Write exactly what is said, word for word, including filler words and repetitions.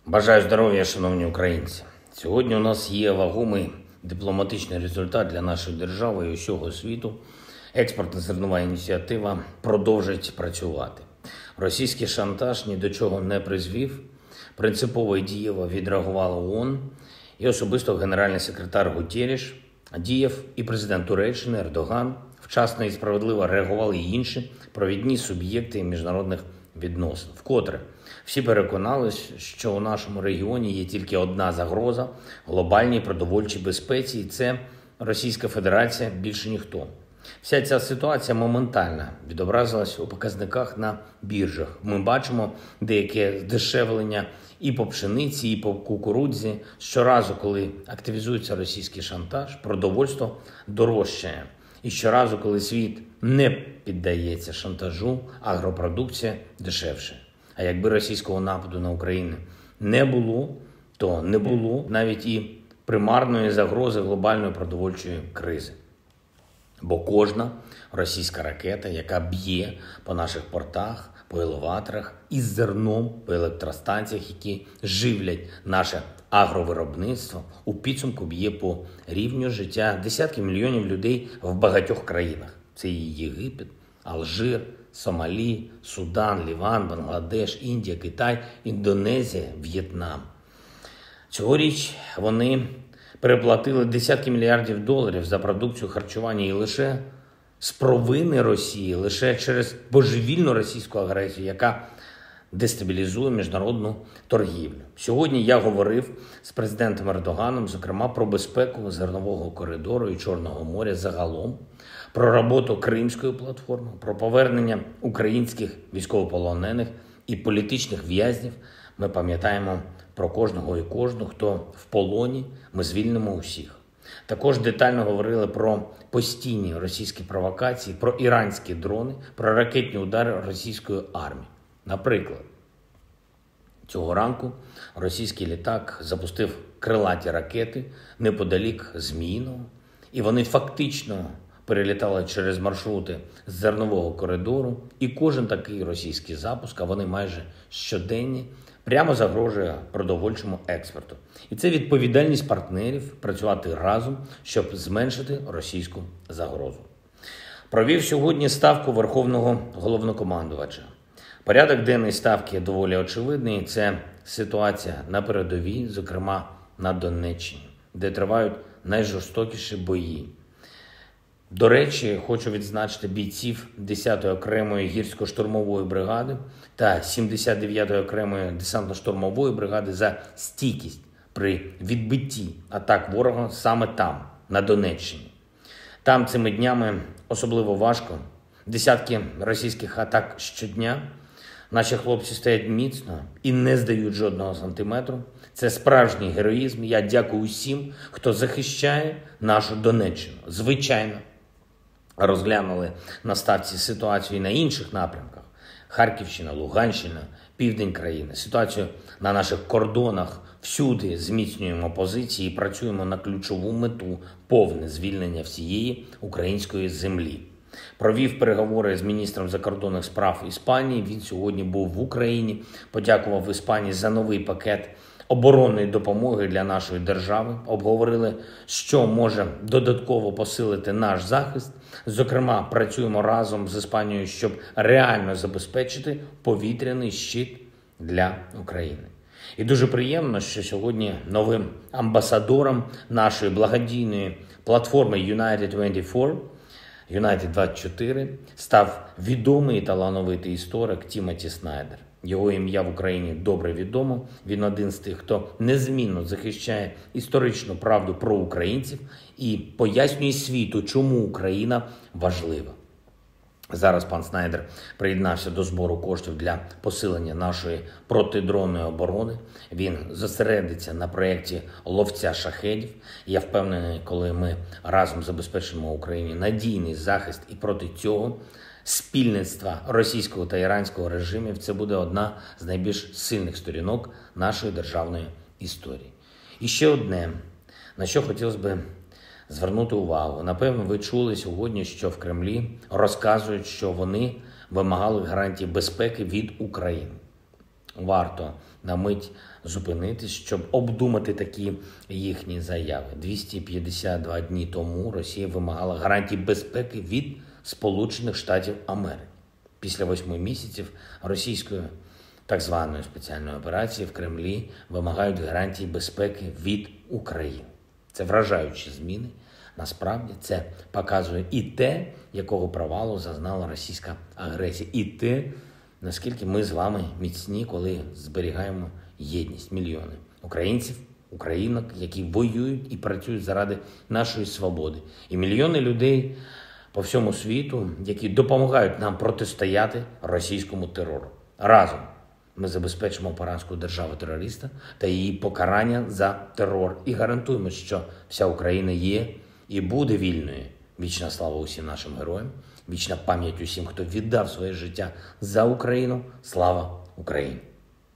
Бажаю здоров'я, шановні українці. Сьогодні у нас є вагомий дипломатичний результат для нашої держави і усього світу. Експортна зернова ініціатива продовжить працювати. Російський шантаж ні до чого не призвів. Принципово і дієво відреагувала ООН і особисто генеральний секретар Гутєріш діяв, і президент Туреччини Ердоган. Вчасно і справедливо реагували і інші провідні суб'єкти міжнародних відносин. Вкотре всі переконались, що у нашому регіоні є тільки одна загроза – глобальній продовольчій безпеці, і це Російська Федерація, більше ніхто. Вся ця ситуація моментально відобразилась у показниках на біржах. Ми бачимо деяке здешевлення і по пшениці, і по кукурудзі. Щоразу, коли активізується російський шантаж, продовольство дорожчає. І щоразу, коли світ не піддається шантажу, агропродукція дешевше. А якби російського нападу на Україну не було, то не було навіть і примарної загрози глобальної продовольчої кризи. Бо кожна російська ракета, яка б'є по наших портах, по елеваторах, із зерном по електростанціях, які живлять наше агровиробництво, у підсумку б'є по рівню життя десятків мільйонів людей в багатьох країнах. Це і Єгипет, Алжир, Сомалі, Судан, Ліван, Бангладеш, Індія, Китай, Індонезія, В'єтнам. Цьогоріч вони переплатили десятки мільярдів доларів за продукцію харчування і лише з провини Росії, лише через божевільну російську агресію, яка дестабілізує міжнародну торгівлю. Сьогодні я говорив з президентом Ердоганом, зокрема, про безпеку зернового коридору і Чорного моря загалом, про роботу Кримської платформи, про повернення українських військовополонених і політичних в'язнів. Ми пам'ятаємо про кожного і кожну, хто в полоні, ми звільнимо усіх. Також детально говорили про постійні російські провокації, про іранські дрони, про ракетні удари російської армії. Наприклад, цього ранку російський літак запустив крилаті ракети неподалік Зміїного, і вони фактично перелітали через маршрути з зернового коридору, і кожен такий російський запуск, а вони майже щоденні, прямо загрожує продовольчому експорту. І це відповідальність партнерів працювати разом, щоб зменшити російську загрозу. Провів сьогодні ставку Верховного головнокомандувача. Порядок денний ставки доволі очевидний. Це ситуація на передовій, зокрема на Донеччині, де тривають найжорстокіші бої. До речі, хочу відзначити бійців десятої окремої гірсько-штурмової бригади та сімдесят дев'ятої окремої десантно-штурмової бригади за стійкість при відбитті атак ворога саме там, на Донеччині. Там цими днями особливо важко. Десятки російських атак щодня. Наші хлопці стоять міцно і не здають жодного сантиметру. Це справжній героїзм. Я дякую усім, хто захищає нашу Донеччину. Звичайно, розглянули на ставці ситуацію і на інших напрямках. Харківщина, Луганщина, південь країни. Ситуацію на наших кордонах. Всюди зміцнюємо позиції і працюємо на ключову мету – повне звільнення всієї української землі. Провів переговори з міністром закордонних справ Іспанії. Він сьогодні був в Україні. Подякував Іспанії за новий пакет оборонної допомоги для нашої держави. Обговорили, що може додатково посилити наш захист. Зокрема, працюємо разом з Іспанією, щоб реально забезпечити повітряний щит для України. І дуже приємно, що сьогодні новим амбасадором нашої благодійної платформи Юнайтед двадцять чотири Юнайтед двадцять чотири став відомий і талановитий історик Тімоті Снайдер. Його ім'я в Україні добре відомо. Він один з тих, хто незмінно захищає історичну правду про українців і пояснює світу, чому Україна важлива. Зараз пан Снайдер приєднався до збору коштів для посилення нашої протидронної оборони. Він зосередиться на проєкті «Ловця шахедів». Я впевнений, коли ми разом забезпечимо Україні надійний захист і проти цього спільництва російського та іранського режимів, це буде одна з найбільш сильних сторінок нашої державної історії. І ще одне, на що хотілося б звернути увагу. Напевно, ви чули сьогодні, що в Кремлі розказують, що вони вимагали гарантії безпеки від України. Варто на мить зупинитись, щоб обдумати такі їхні заяви. двісті п'ятдесят два дні тому Росія вимагала гарантій безпеки від Сполучених Штатів Америки. Після восьми місяців російської так званої спеціальної операції в Кремлі вимагають гарантії безпеки від України. Це вражаючі зміни. Насправді це показує і те, якого провалу зазнала російська агресія, і те, наскільки ми з вами міцні, коли зберігаємо єдність. Мільйони українців, українок, які воюють і працюють заради нашої свободи. І мільйони людей по всьому світу, які допомагають нам протистояти російському терору. Разом ми забезпечимо поразку держави-терориста та її покарання за терор і гарантуємо, що вся Україна є і буде вільною. Вічна слава усім нашим героям, вічна пам'ять усім, хто віддав своє життя за Україну. Слава Україні!